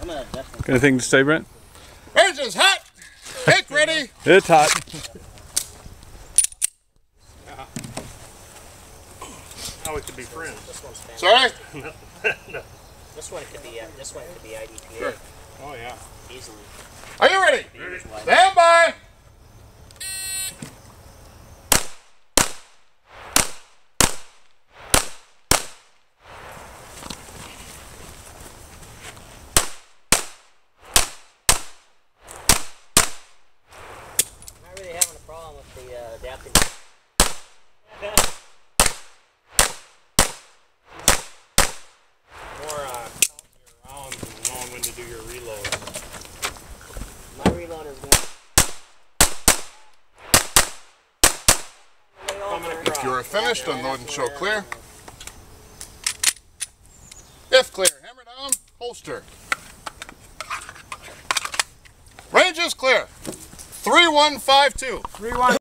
Anything to say, Brent? Range is hot! Cake ready! It's hot. Now we could be friends. Sorry? No. This one could be IDPA. Sure. Oh yeah. Easily. Are you ready? Stand by! I'm not really having a problem with the adapting. More counting your rounds and knowing when to do your reload. My reload is going. If you are finished, unload and show clear. If clear, hammer down, holster. Range is clear. 3152. 3-1.